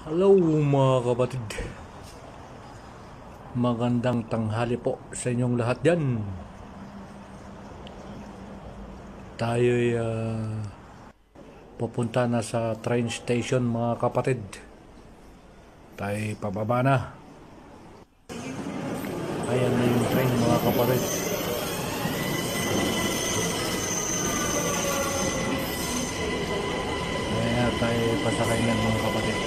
Hello mga kapatid, magandang tanghali po sa inyong lahat dyan. Tayo'y pupunta na sa train station mga kapatid. Tayo'y pababa na. Ayan na yung train mga kapatid. Ayan tayo pasakay na mga kapatid.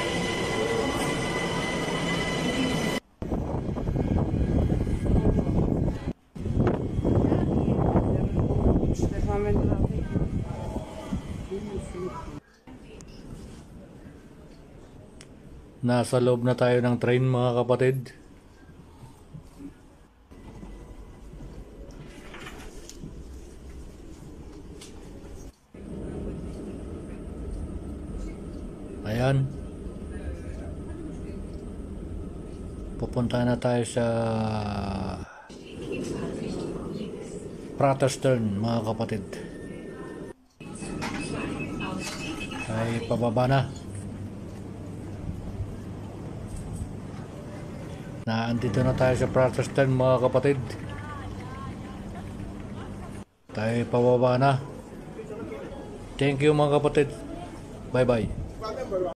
Nasa loob na tayo ng train mga kapatid. Ayan. Pupunta na tayo sa Praterstern mga kapatid. Ay pababa na. Andito na tayo sa Praterstern mga kapatid. Tayo pababa na. Thank you mga kapatid. Bye bye.